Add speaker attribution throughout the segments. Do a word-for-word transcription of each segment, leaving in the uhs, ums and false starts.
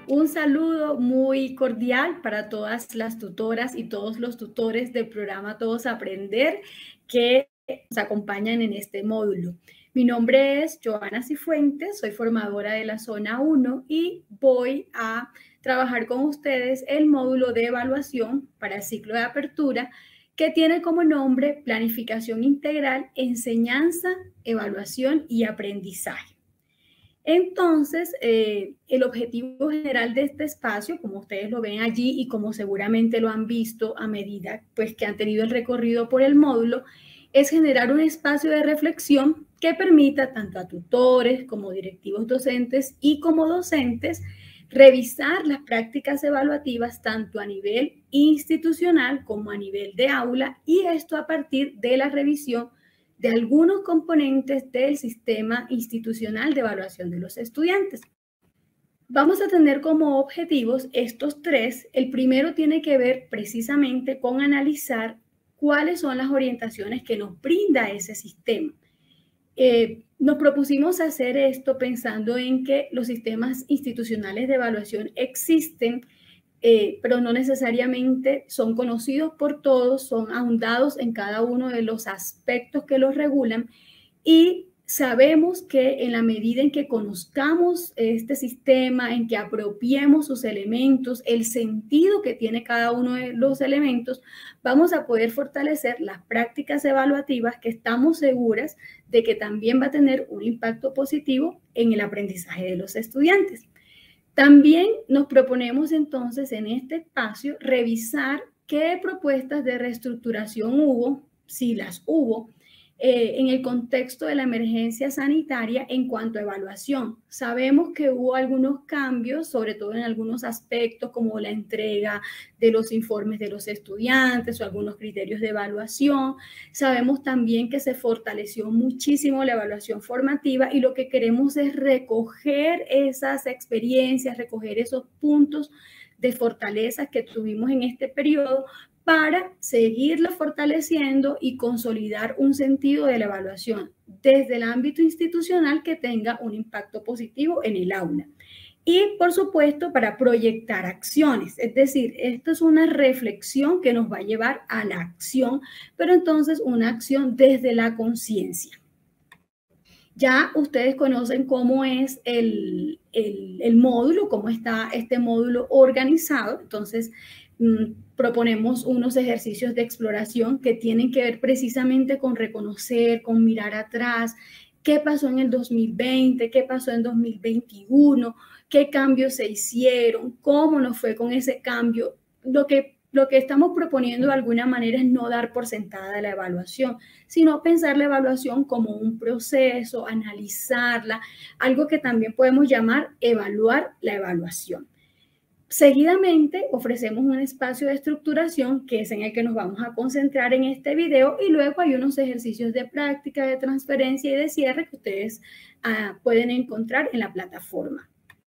Speaker 1: Un saludo muy cordial para todas las tutoras y todos los tutores del programa Todos Aprender que nos acompañan en este módulo. Mi nombre es Joana Cifuentes, soy formadora de la zona uno y voy a trabajar con ustedes el módulo de evaluación para el ciclo de apertura que tiene como nombre Planificación Integral, Enseñanza, Evaluación y Aprendizaje. Entonces, eh, el objetivo general de este espacio, como ustedes lo ven allí y como seguramente lo han visto a medida pues, que han tenido el recorrido por el módulo, es generar un espacio de reflexión que permita tanto a tutores como directivos docentes y como docentes revisar las prácticas evaluativas tanto a nivel institucional como a nivel de aula, y esto a partir de la revisión de algunos componentes del sistema institucional de evaluación de los estudiantes. Vamos a tener como objetivos estos tres. El primero tiene que ver precisamente con analizar cuáles son las orientaciones que nos brinda ese sistema. Eh, nos propusimos hacer esto pensando en que los sistemas institucionales de evaluación existen, Eh, pero no necesariamente son conocidos por todos, son ahondados en cada uno de los aspectos que los regulan, y sabemos que en la medida en que conozcamos este sistema, en que apropiemos sus elementos, el sentido que tiene cada uno de los elementos, vamos a poder fortalecer las prácticas evaluativas que estamos seguras de que también va a tener un impacto positivo en el aprendizaje de los estudiantes. También nos proponemos entonces en este espacio revisar qué propuestas de reestructuración hubo, si las hubo, eh, en el contexto de la emergencia sanitaria en cuanto a evaluación. Sabemos que hubo algunos cambios, sobre todo en algunos aspectos como la entrega de los informes de los estudiantes o algunos criterios de evaluación. Sabemos también que se fortaleció muchísimo la evaluación formativa, y lo que queremos es recoger esas experiencias, recoger esos puntos de fortaleza que tuvimos en este periodo para seguirla fortaleciendo y consolidar un sentido de la evaluación desde el ámbito institucional que tenga un impacto positivo en el aula. Y, por supuesto, para proyectar acciones. Es decir, esto es una reflexión que nos va a llevar a la acción, pero entonces una acción desde la conciencia. Ya ustedes conocen cómo es el, el, el módulo, cómo está este módulo organizado. Entonces, mmm, proponemos unos ejercicios de exploración que tienen que ver precisamente con reconocer, con mirar atrás, qué pasó en el dos mil veinte, qué pasó en dos mil veintiuno, qué cambios se hicieron, cómo nos fue con ese cambio. Lo que Lo que estamos proponiendo de alguna manera es no dar por sentada la evaluación, sino pensar la evaluación como un proceso, analizarla, algo que también podemos llamar evaluar la evaluación. Seguidamente ofrecemos un espacio de estructuración que es en el que nos vamos a concentrar en este video, y luego hay unos ejercicios de práctica, de transferencia y de cierre que ustedes uh, pueden encontrar en la plataforma.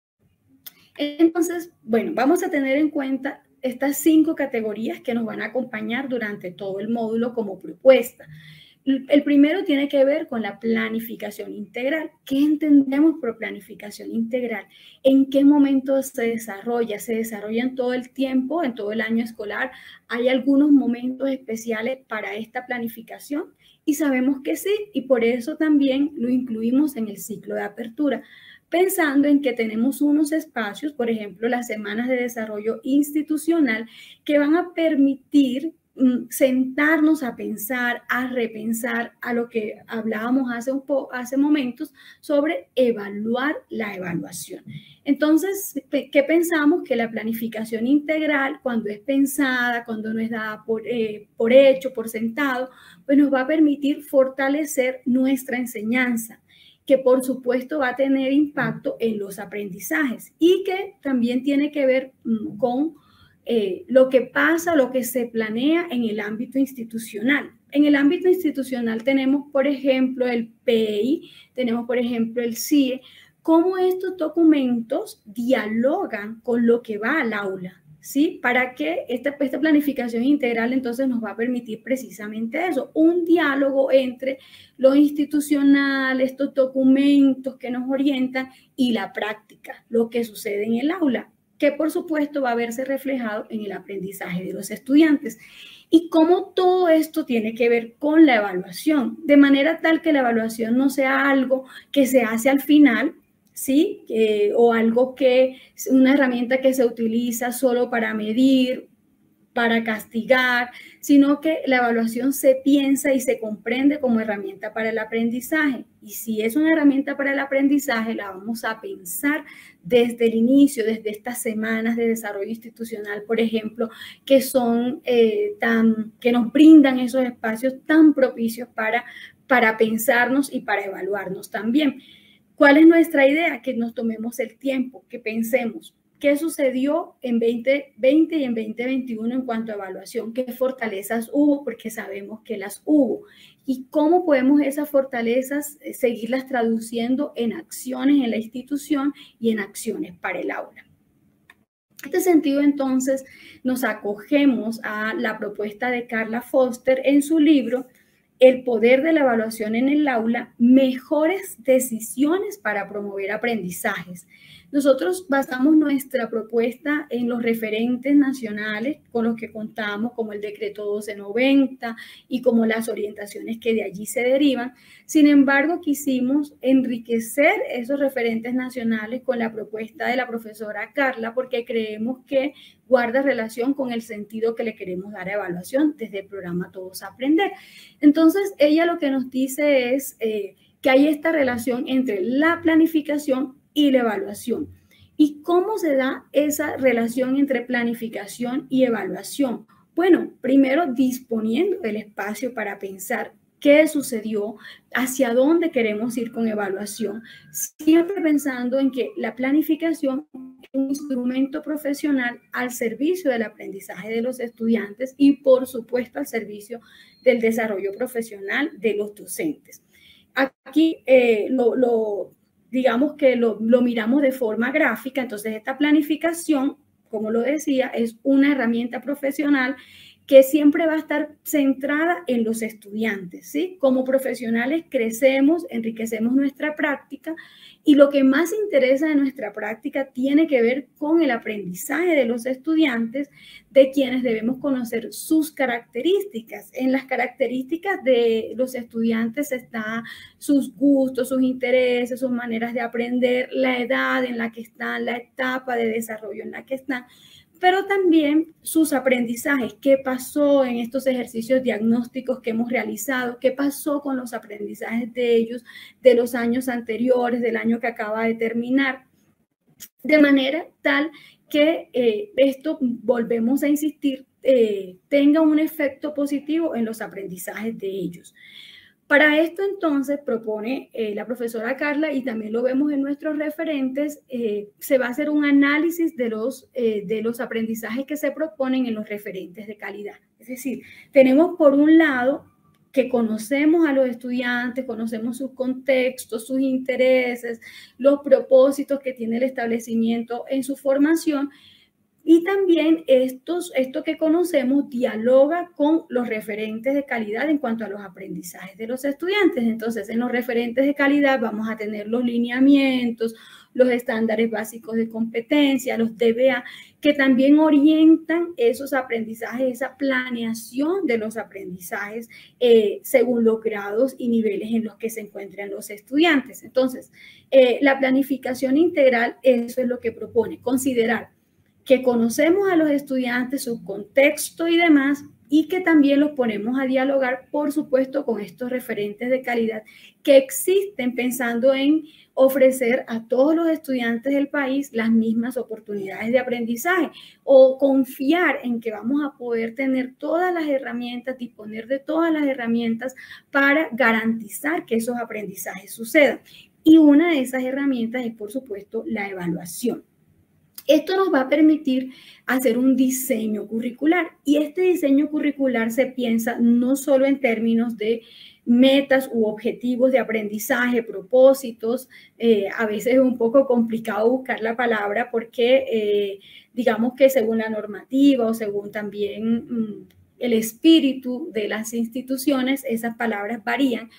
Speaker 1: Entonces, bueno, vamos a tener en cuenta estas cinco categorías que nos van a acompañar durante todo el módulo como propuesta. El primero tiene que ver con la planificación integral. ¿Qué entendemos por planificación integral? ¿En qué momento se desarrolla? ¿Se desarrolla en todo el tiempo, en todo el año escolar? ¿Hay algunos momentos especiales para esta planificación? Y sabemos que sí, y por eso también lo incluimos en el ciclo de apertura, pensando en que tenemos unos espacios, por ejemplo, las semanas de desarrollo institucional, que van a permitir mm, sentarnos a pensar, a repensar a lo que hablábamos hace, un po hace momentos sobre evaluar la evaluación. Entonces, ¿qué pensamos? Que la planificación integral, cuando es pensada, cuando no es dada por, eh, por hecho, por sentado, pues nos va a permitir fortalecer nuestra enseñanza, que por supuesto va a tener impacto en los aprendizajes y que también tiene que ver mm, con eh, lo que pasa, lo que se planea en el ámbito institucional. En el ámbito institucional tenemos, por ejemplo, el P E I, tenemos, por ejemplo, el C I E, cómo estos documentos dialogan con lo que va al aula, ¿sí? Para que esta, esta planificación integral entonces nos va a permitir precisamente eso, un diálogo entre lo institucional, estos documentos que nos orientan, y la práctica, lo que sucede en el aula. que por supuesto va a verse reflejado en el aprendizaje de los estudiantes. Y cómo todo esto tiene que ver con la evaluación, de manera tal que la evaluación no sea algo que se hace al final, ¿sí? Eh, o algo que, una herramienta que se utiliza solo para medir, para castigar, sino que la evaluación se piensa y se comprende como herramienta para el aprendizaje. Y si es una herramienta para el aprendizaje, la vamos a pensar desde el inicio, desde estas semanas de desarrollo institucional, por ejemplo, que son eh, tan, que nos brindan esos espacios tan propicios para, para pensarnos y para evaluarnos también. ¿Cuál es nuestra idea? Que nos tomemos el tiempo, que pensemos. ¿Qué sucedió en veinte veinte y en veinte veintiuno en cuanto a evaluación? ¿Qué fortalezas hubo? Porque sabemos que las hubo. ¿Y cómo podemos esas fortalezas seguirlas traduciendo en acciones en la institución y en acciones para el aula? En este sentido, entonces, nos acogemos a la propuesta de Carla Foster en su libro El poder de la evaluación en el aula, mejores decisiones para promover aprendizajes. Nosotros basamos nuestra propuesta en los referentes nacionales con los que contamos, como el decreto doce noventa y como las orientaciones que de allí se derivan. Sin embargo, quisimos enriquecer esos referentes nacionales con la propuesta de la profesora Carla, porque creemos que guarda relación con el sentido que le queremos dar a evaluación desde el programa Todos Aprender. Entonces, ella lo que nos dice es eh, que hay esta relación entre la planificación y la evaluación. ¿Y cómo se da esa relación entre planificación y evaluación? Bueno, primero disponiendo del espacio para pensar qué sucedió, hacia dónde queremos ir con evaluación, siempre pensando en que la planificación es un instrumento profesional al servicio del aprendizaje de los estudiantes y, por supuesto, al servicio del desarrollo profesional de los docentes. Aquí eh, lo, lo, digamos que lo, lo miramos de forma gráfica, entonces esta planificación, como lo decía, es una herramienta profesional que siempre va a estar centrada en los estudiantes, ¿sí? Como profesionales crecemos, enriquecemos nuestra práctica y lo que más interesa de nuestra práctica tiene que ver con el aprendizaje de los estudiantes, de quienes debemos conocer sus características. En las características de los estudiantes están sus gustos, sus intereses, sus maneras de aprender, la edad en la que están, la etapa de desarrollo en la que están, pero también sus aprendizajes, qué pasó en estos ejercicios diagnósticos que hemos realizado, qué pasó con los aprendizajes de ellos de los años anteriores, del año que acaba de terminar, de manera tal que eh, esto, volvemos a insistir, eh, tenga un efecto positivo en los aprendizajes de ellos. Para esto, entonces, propone eh, la profesora Carla, y también lo vemos en nuestros referentes, eh, se va a hacer un análisis de los, eh, de los aprendizajes que se proponen en los referentes de calidad. Es decir, tenemos por un lado que conocemos a los estudiantes, conocemos sus contextos, sus intereses, los propósitos que tiene el establecimiento en su formación. Y también estos, esto que conocemos dialoga con los referentes de calidad en cuanto a los aprendizajes de los estudiantes. Entonces, en los referentes de calidad vamos a tener los lineamientos, los estándares básicos de competencia, los D B A, que también orientan esos aprendizajes, esa planeación de los aprendizajes eh, según los grados y niveles en los que se encuentran los estudiantes. Entonces, eh, la planificación integral, eso es lo que propone, considerar que conocemos a los estudiantes, su contexto y demás, y que también los ponemos a dialogar, por supuesto, con estos referentes de calidad que existen, pensando en ofrecer a todos los estudiantes del país las mismas oportunidades de aprendizaje, o confiar en que vamos a poder tener todas las herramientas, disponer de todas las herramientas para garantizar que esos aprendizajes sucedan. Y una de esas herramientas es, por supuesto, la evaluación. Esto nos va a permitir hacer un diseño curricular, y este diseño curricular se piensa no solo en términos de metas u objetivos de aprendizaje, propósitos. Eh, a veces es un poco complicado buscar la palabra porque eh, digamos que según la normativa o según también mmm, el espíritu de las instituciones, esas palabras varían.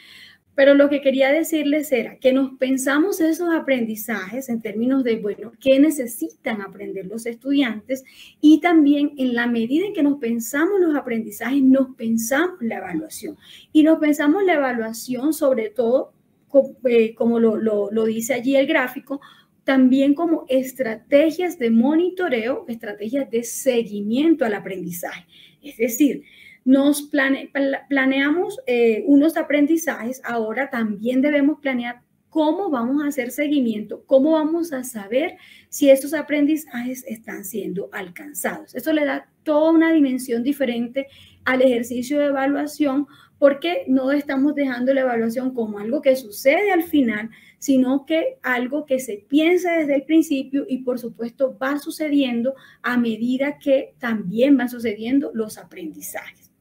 Speaker 1: Pero lo que quería decirles era que nos pensamos esos aprendizajes en términos de, bueno, ¿qué necesitan aprender los estudiantes? Y también en la medida en que nos pensamos los aprendizajes, nos pensamos la evaluación. Y nos pensamos la evaluación sobre todo, como lo, lo, lo dice allí el gráfico, también como estrategias de monitoreo, estrategias de seguimiento al aprendizaje. Es decir, nos plane, planeamos eh, unos aprendizajes, ahora también debemos planear cómo vamos a hacer seguimiento, cómo vamos a saber si esos aprendizajes están siendo alcanzados. Eso le da toda una dimensión diferente al ejercicio de evaluación, porque no estamos dejando la evaluación como algo que sucede al final, sino que algo que se piensa desde el principio y por supuesto va sucediendo a medida que también van sucediendo los aprendizajes.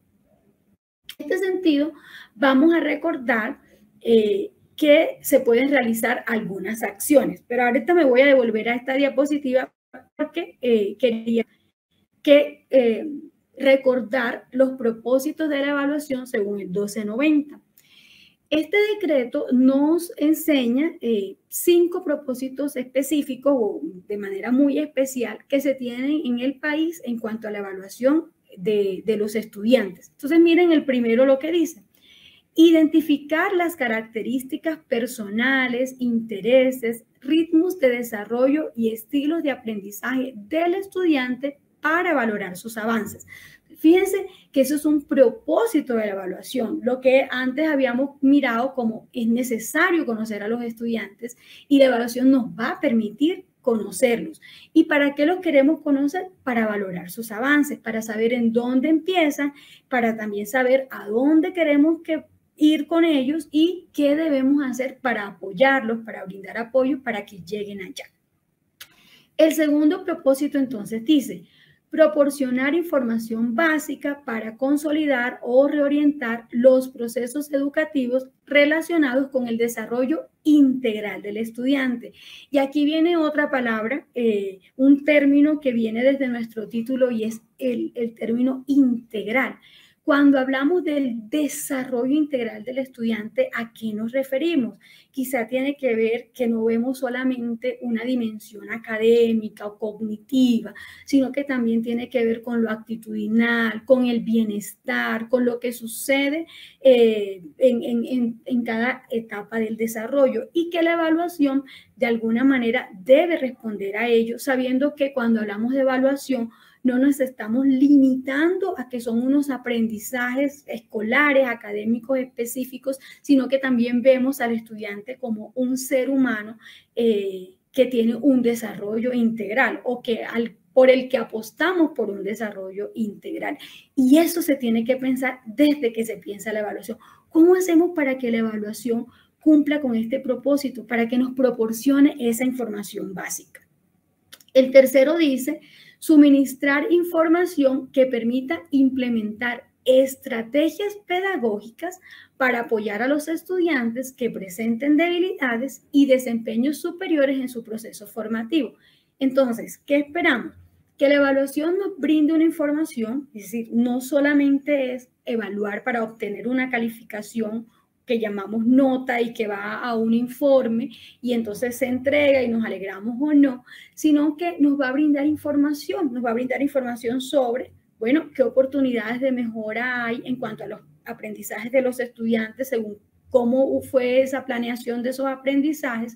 Speaker 1: En este sentido, vamos a recordar eh, que se pueden realizar algunas acciones, pero ahorita me voy a devolver a esta diapositiva porque eh, quería que eh, recordar los propósitos de la evaluación según el doce noventa. Este decreto nos enseña eh, cinco propósitos específicos o de manera muy especial que se tienen en el país en cuanto a la evaluación de, de los estudiantes. Entonces, miren el primero lo que dice. Identificar las características personales, intereses, ritmos de desarrollo y estilos de aprendizaje del estudiante para valorar sus avances. Fíjense que eso es un propósito de la evaluación, lo que antes habíamos mirado como es necesario conocer a los estudiantes y la evaluación nos va a permitir conocerlos. ¿Y para qué los queremos conocer? Para valorar sus avances, para saber en dónde empiezan, para también saber a dónde queremos que ir con ellos y qué debemos hacer para apoyarlos, para brindar apoyo para que lleguen allá. El segundo propósito entonces dice, proporcionar información básica para consolidar o reorientar los procesos educativos relacionados con el desarrollo integral del estudiante. Y aquí viene otra palabra, eh, un término que viene desde nuestro título y es el, el término integral. Cuando hablamos del desarrollo integral del estudiante, ¿a qué nos referimos? Quizá tiene que ver que no vemos solamente una dimensión académica o cognitiva, sino que también tiene que ver con lo actitudinal, con el bienestar, con lo que sucede eh, en, en, en cada etapa del desarrollo y que la evaluación de alguna manera debe responder a ello, sabiendo que cuando hablamos de evaluación, no nos estamos limitando a que son unos aprendizajes escolares, académicos específicos, sino que también vemos al estudiante como un ser humano eh, que tiene un desarrollo integral o que al, por el que apostamos por un desarrollo integral. Y eso se tiene que pensar desde que se piensa la evaluación. ¿Cómo hacemos para que la evaluación cumpla con este propósito, para que nos proporcione esa información básica? El tercero dice, suministrar información que permita implementar estrategias pedagógicas para apoyar a los estudiantes que presenten debilidades y desempeños superiores en su proceso formativo. Entonces, ¿qué esperamos? Que la evaluación nos brinde una información, es decir, no solamente es evaluar para obtener una calificación que llamamos nota y que va a un informe y entonces se entrega y nos alegramos o no, sino que nos va a brindar información, nos va a brindar información sobre, bueno, qué oportunidades de mejora hay en cuanto a los aprendizajes de los estudiantes según cómo fue esa planeación de esos aprendizajes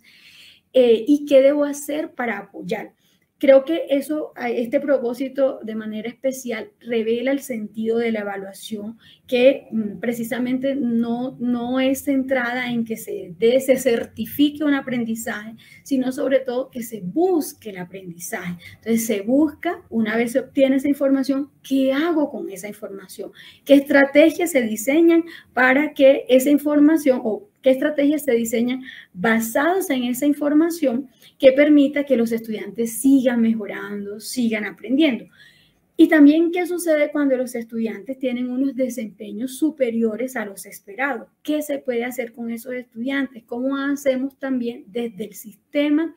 Speaker 1: eh, y qué debo hacer para apoyar. Creo que eso, este propósito de manera especial revela el sentido de la evaluación que precisamente no, no es centrada en que se, dé, se certifique un aprendizaje, sino sobre todo que se busque el aprendizaje. Entonces se busca, una vez se obtiene esa información, ¿qué hago con esa información? ¿Qué estrategias se diseñan para que esa información o qué estrategias se diseñan basadas en esa información que permita que los estudiantes sigan mejorando, sigan aprendiendo? Y también, ¿qué sucede cuando los estudiantes tienen unos desempeños superiores a los esperados? ¿Qué se puede hacer con esos estudiantes? ¿Cómo hacemos también desde el sistema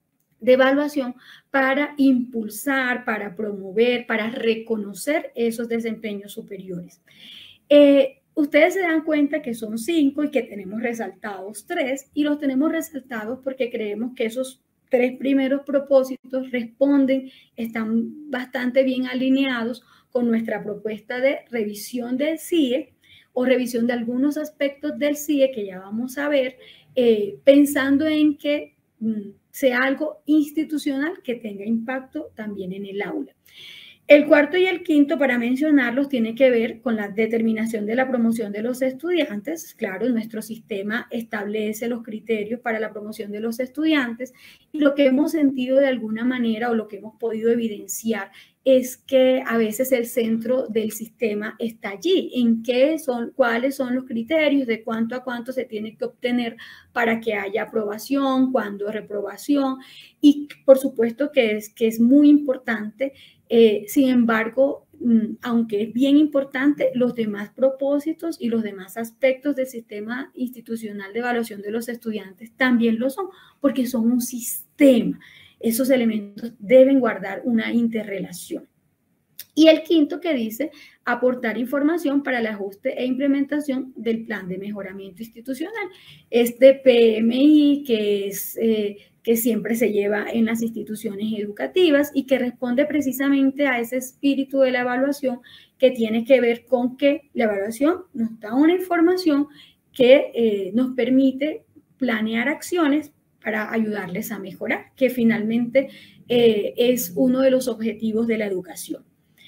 Speaker 1: de evaluación para impulsar, para promover, para reconocer esos desempeños superiores? Eh, ustedes se dan cuenta que son cinco y que tenemos resaltados tres, y los tenemos resaltados porque creemos que esos tres primeros propósitos responden, están bastante bien alineados con nuestra propuesta de revisión del C I E o revisión de algunos aspectos del C I E que ya vamos a ver, eh, pensando en que mm, sea algo institucional que tenga impacto también en el aula. El cuarto y el quinto, para mencionarlos, tiene que ver con la determinación de la promoción de los estudiantes. Claro, nuestro sistema establece los criterios para la promoción de los estudiantes y lo que hemos sentido de alguna manera o lo que hemos podido evidenciar es que a veces el centro del sistema está allí, en qué son, cuáles son los criterios, de cuánto a cuánto se tiene que obtener para que haya aprobación, cuándo reprobación, y por supuesto que es, que es muy importante. Eh, sin embargo, aunque es bien importante, los demás propósitos y los demás aspectos del sistema institucional de evaluación de los estudiantes también lo son, porque son un sistema. Esos elementos deben guardar una interrelación. Y el quinto que dice aportar información para el ajuste e implementación del plan de mejoramiento institucional. Este P M I que es... Eh, que siempre se lleva en las instituciones educativas y que responde precisamente a ese espíritu de la evaluación que tiene que ver con que la evaluación nos da una información que eh, nos permite planear acciones para ayudarles a mejorar, que finalmente eh, es uno de los objetivos de la educación.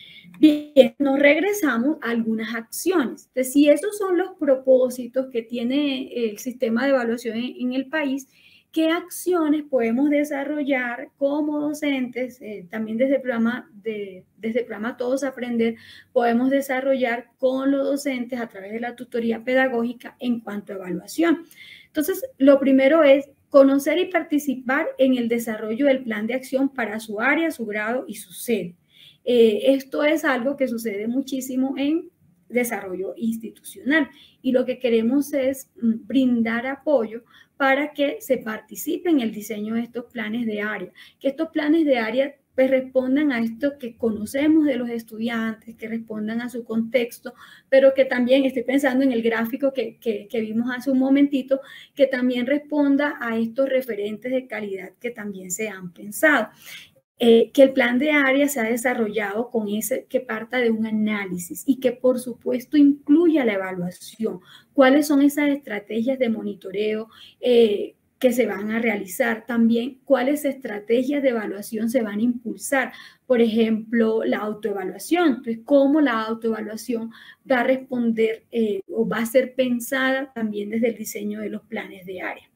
Speaker 1: Bien, nos regresamos a algunas acciones. Entonces, si esos son los propósitos que tiene el sistema de evaluación en, en el país, ¿qué acciones podemos desarrollar como docentes? Eh, también desde el, programa de, desde el programa Todos Aprender, podemos desarrollar con los docentes a través de la tutoría pedagógica en cuanto a evaluación. Entonces, lo primero es conocer y participar en el desarrollo del plan de acción para su área, su grado y su sede. Eh, esto es algo que sucede muchísimo en desarrollo institucional y lo que queremos es brindar apoyo para que se participe en el diseño de estos planes de área, que estos planes de área pues respondan a esto que conocemos de los estudiantes, que respondan a su contexto, pero que también, estoy pensando en el gráfico que, que, que vimos hace un momentito, que también responda a estos referentes de calidad que también se han pensado. Eh, que el plan de área se ha desarrollado con ese, que parta de un análisis y que por supuesto incluya la evaluación. ¿Cuáles son esas estrategias de monitoreo eh, que se van a realizar? También, ¿cuáles estrategias de evaluación se van a impulsar? Por ejemplo, la autoevaluación. Entonces, ¿cómo la autoevaluación va a responder eh, o va a ser pensada también desde el diseño de los planes de área?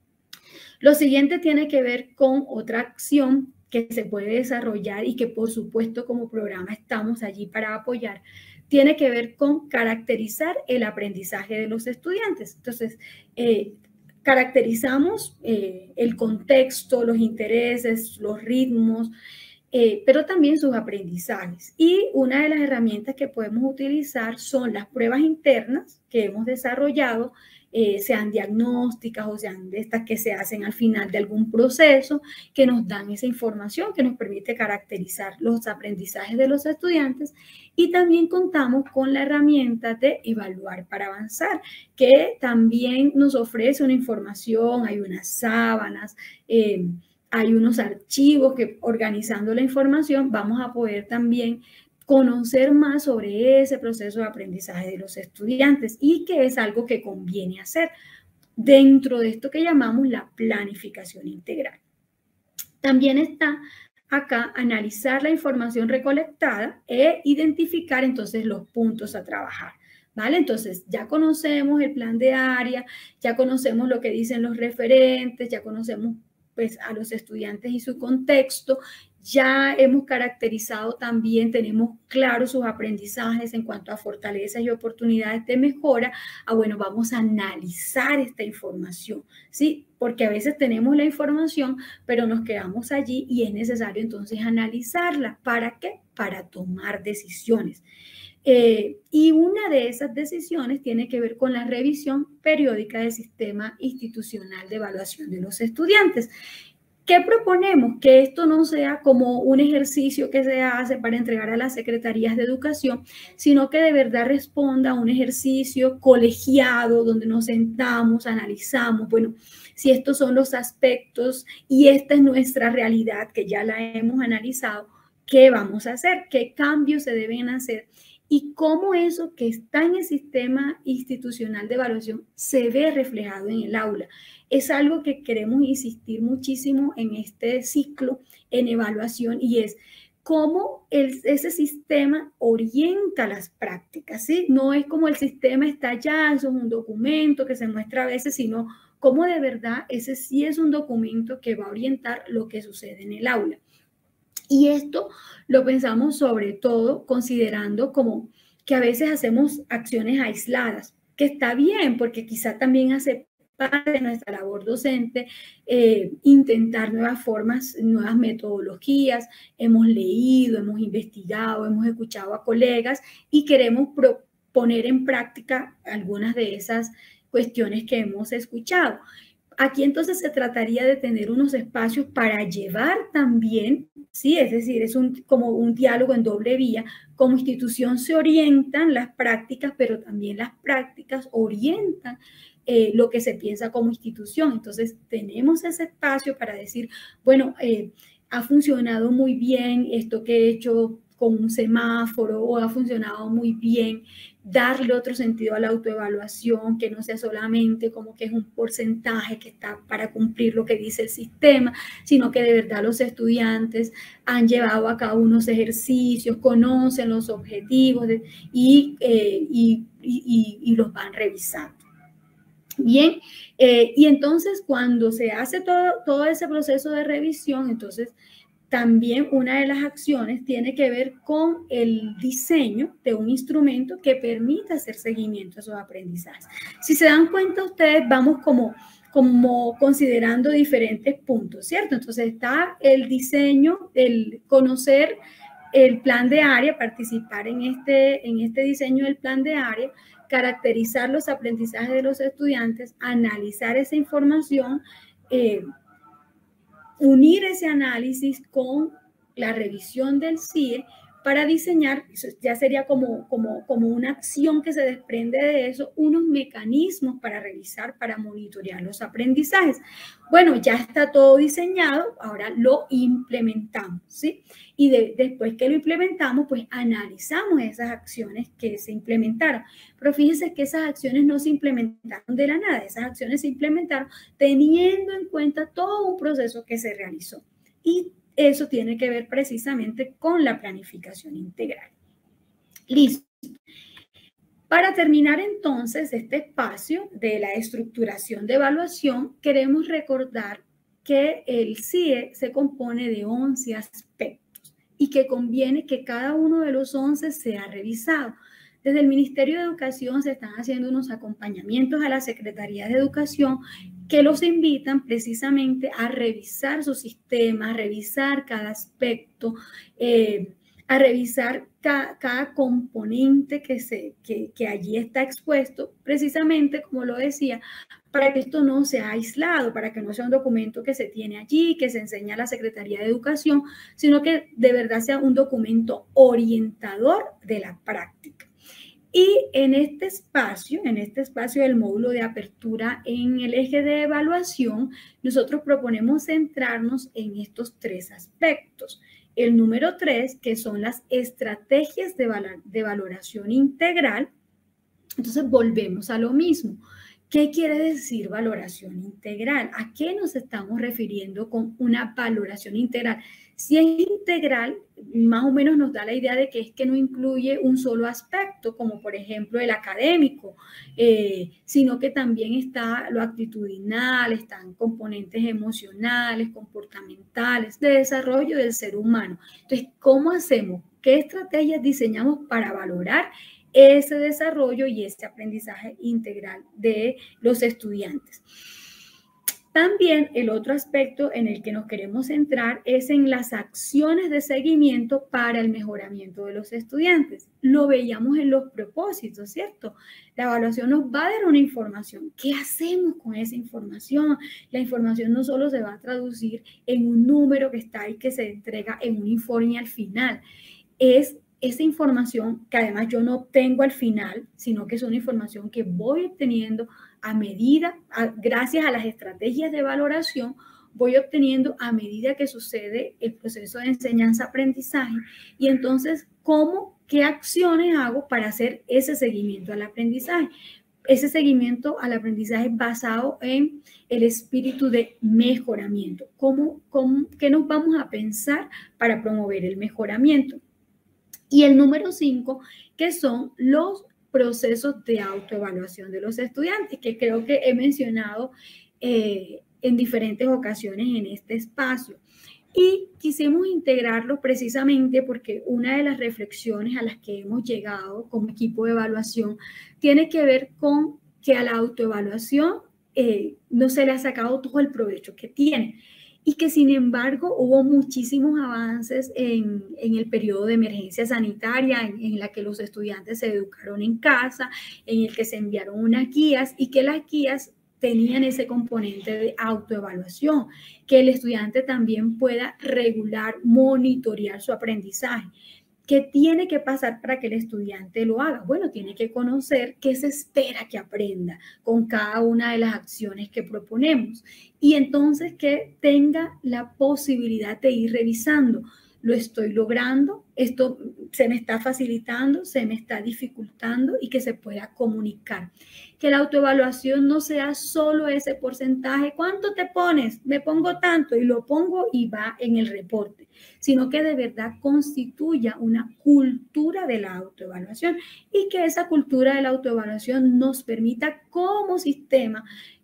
Speaker 1: Lo siguiente tiene que ver con otra acción que se puede desarrollar y que por supuesto como programa estamos allí para apoyar, tiene que ver con caracterizar el aprendizaje de los estudiantes. Entonces, eh, caracterizamos eh, el contexto, los intereses, los ritmos, eh, pero también sus aprendizajes. Y una de las herramientas que podemos utilizar son las pruebas internas que hemos desarrollado, Eh, sean diagnósticas o sean de estas que se hacen al final de algún proceso, que nos dan esa información que nos permite caracterizar los aprendizajes de los estudiantes. Y también contamos con la herramienta de evaluar para avanzar, que también nos ofrece una información, hay unas sábanas, eh, hay unos archivos que organizando la información vamos a poder también conocer más sobre ese proceso de aprendizaje de los estudiantes y que es algo que conviene hacer dentro de esto que llamamos la planificación integral. También está acá analizar la información recolectada e identificar entonces los puntos a trabajar. ¿Vale? Entonces, ya conocemos el plan de área, ya conocemos lo que dicen los referentes, ya conocemos pues, a los estudiantes y su contexto, ya hemos caracterizado también, tenemos claros sus aprendizajes en cuanto a fortalezas y oportunidades de mejora. Ah, bueno, vamos a analizar esta información, ¿sí? Porque a veces tenemos la información, pero nos quedamos allí y es necesario entonces analizarla. ¿Para qué? Para tomar decisiones. Eh, y una de esas decisiones tiene que ver con la revisión periódica del sistema institucional de evaluación de los estudiantes. ¿Qué proponemos? Que esto no sea como un ejercicio que se hace para entregar a las secretarías de educación, sino que de verdad responda a un ejercicio colegiado donde nos sentamos, analizamos, bueno, si estos son los aspectos y esta es nuestra realidad que ya la hemos analizado, ¿qué vamos a hacer? ¿Qué cambios se deben hacer? Y cómo eso que está en el sistema institucional de evaluación se ve reflejado en el aula. Es algo que queremos insistir muchísimo en este ciclo en evaluación y es cómo el, ese sistema orienta las prácticas, ¿sí? No es como el sistema está allá, eso es un documento que se muestra a veces, sino cómo de verdad ese sí es un documento que va a orientar lo que sucede en el aula. Y esto lo pensamos sobre todo considerando como que a veces hacemos acciones aisladas, que está bien porque quizá también hace parte de nuestra labor docente eh, intentar nuevas formas, nuevas metodologías. Hemos leído, hemos investigado, hemos escuchado a colegas y queremos poner en práctica algunas de esas cuestiones que hemos escuchado. Aquí entonces se trataría de tener unos espacios para llevar también, sí, es decir, es un, como un diálogo en doble vía. Como institución se orientan las prácticas, pero también las prácticas orientan eh, lo que se piensa como institución. Entonces tenemos ese espacio para decir, bueno, eh, ha funcionado muy bien esto que he hecho con un semáforo o ha funcionado muy bien, darle otro sentido a la autoevaluación, que no sea solamente como que es un porcentaje que está para cumplir lo que dice el sistema, sino que de verdad los estudiantes han llevado a cabo unos ejercicios, conocen los objetivos de, y, eh, y, y, y los van revisando. Bien, eh, y entonces cuando se hace todo, todo ese proceso de revisión, entonces también una de las acciones tiene que ver con el diseño de un instrumento que permita hacer seguimiento a esos aprendizajes. Si se dan cuenta ustedes, vamos como, como considerando diferentes puntos, ¿cierto? Entonces está el diseño, el conocer el plan de área, participar en este, en este diseño del plan de área, caracterizar los aprendizajes de los estudiantes, analizar esa información, eh, unir ese análisis con la revisión del C I E para diseñar, eso ya sería como, como, como una acción que se desprende de eso, unos mecanismos para revisar, para monitorear los aprendizajes. Bueno, ya está todo diseñado, ahora lo implementamos, ¿sí? Y de, después que lo implementamos, pues analizamos esas acciones que se implementaron. Pero fíjense que esas acciones no se implementaron de la nada, esas acciones se implementaron teniendo en cuenta todo un proceso que se realizó. Y eso tiene que ver precisamente con la planificación integral. Listo. Para terminar entonces este espacio de la estructuración de evaluación, queremos recordar que el C I E se compone de once aspectos y que conviene que cada uno de los once sea revisado. Desde el Ministerio de Educación se están haciendo unos acompañamientos a la Secretaría de Educación que los invitan precisamente a revisar su sistema, a revisar cada aspecto, eh, a revisar cada, cada componente que, se, que, que allí está expuesto, precisamente, como lo decía, para que esto no sea aislado, para que no sea un documento que se tiene allí, que se enseña a la Secretaría de Educación, sino que de verdad sea un documento orientador de la práctica. Y en este espacio, en este espacio del módulo de apertura en el eje de evaluación, nosotros proponemos centrarnos en estos tres aspectos. El número tres, que son las estrategias de, valor, de valoración integral. Entonces volvemos a lo mismo. ¿Qué quiere decir valoración integral? ¿A qué nos estamos refiriendo con una valoración integral? Si es integral, más o menos nos da la idea de que es que no incluye un solo aspecto, como por ejemplo el académico, eh, sino que también está lo actitudinal, están componentes emocionales, comportamentales, de desarrollo del ser humano. Entonces, ¿cómo hacemos? ¿Qué estrategias diseñamos para valorar ese desarrollo y ese aprendizaje integral de los estudiantes? También el otro aspecto en el que nos queremos centrar es en las acciones de seguimiento para el mejoramiento de los estudiantes. Lo veíamos en los propósitos, ¿cierto? La evaluación nos va a dar una información. ¿Qué hacemos con esa información? La información no solo se va a traducir en un número que está ahí, que se entrega en un informe al final. Es esa información que además yo no obtengo al final, sino que es una información que voy obteniendo a medida, a, gracias a las estrategias de valoración, voy obteniendo a medida que sucede el proceso de enseñanza-aprendizaje. Y entonces, ¿cómo, qué acciones hago para hacer ese seguimiento al aprendizaje? Ese seguimiento al aprendizaje basado en el espíritu de mejoramiento. ¿Cómo, cómo, ¿Qué nos vamos a pensar para promover el mejoramiento? Y el número cinco, que son los procesos de autoevaluación de los estudiantes, que creo que he mencionado eh, en diferentes ocasiones en este espacio. Y quisimos integrarlo precisamente porque una de las reflexiones a las que hemos llegado como equipo de evaluación tiene que ver con que a la autoevaluación eh, no se le ha sacado todo el provecho que tiene. Y que sin embargo hubo muchísimos avances en, en el periodo de emergencia sanitaria, en, en la que los estudiantes se educaron en casa, en el que se enviaron unas guías y que las guías tenían ese componente de autoevaluación, que el estudiante también pueda regular, monitorear su aprendizaje. ¿Qué tiene que pasar para que el estudiante lo haga? Bueno, tiene que conocer qué se espera que aprenda con cada una de las acciones que proponemos y entonces que tenga la posibilidad de ir revisando. ¿Lo estoy logrando? ¿Esto se me está facilitando? ¿Se me está dificultando? Y que se pueda comunicar. Que la autoevaluación no sea solo ese porcentaje. ¿Cuánto te pones? Me pongo tanto y lo pongo y va en el reporte, sino que de verdad constituya una cultura de la autoevaluación y que esa cultura de la autoevaluación nos permita como sistema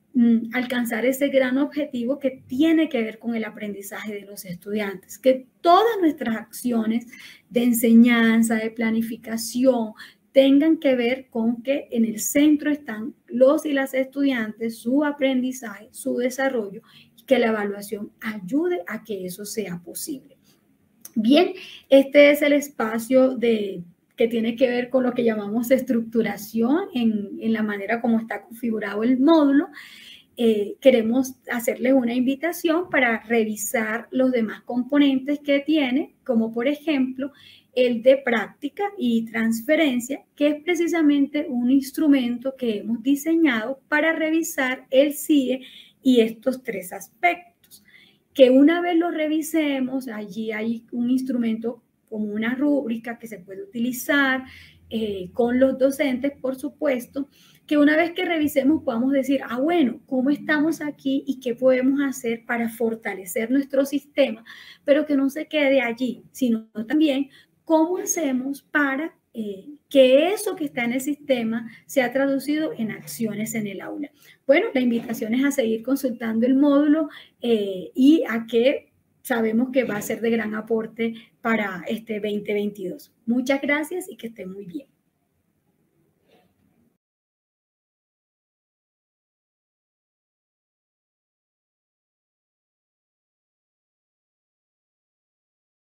Speaker 1: alcanzar ese gran objetivo que tiene que ver con el aprendizaje de los estudiantes, que todas nuestras acciones de enseñanza, de planificación, tengan que ver con que en el centro están los y las estudiantes, su aprendizaje, su desarrollo, y que la evaluación ayude a que eso sea posible. Bien, este es el espacio de que tiene que ver con lo que llamamos estructuración en, en la manera como está configurado el módulo. Eh, queremos hacerles una invitación para revisar los demás componentes que tiene, como por ejemplo el de práctica y transferencia, que es precisamente un instrumento que hemos diseñado para revisar el C I E y estos tres aspectos. Que una vez lo revisemos, allí hay un instrumento como una rúbrica que se puede utilizar eh, con los docentes, por supuesto, que una vez que revisemos podamos decir, ah, bueno, ¿cómo estamos aquí y qué podemos hacer para fortalecer nuestro sistema? Pero que no se quede allí, sino también cómo hacemos para eh, que eso que está en el sistema sea traducido en acciones en el aula. Bueno, la invitación es a seguir consultando el módulo eh, y a que sabemos que va a ser de gran aporte para este veinte veintidós. Muchas gracias y que estén muy bien.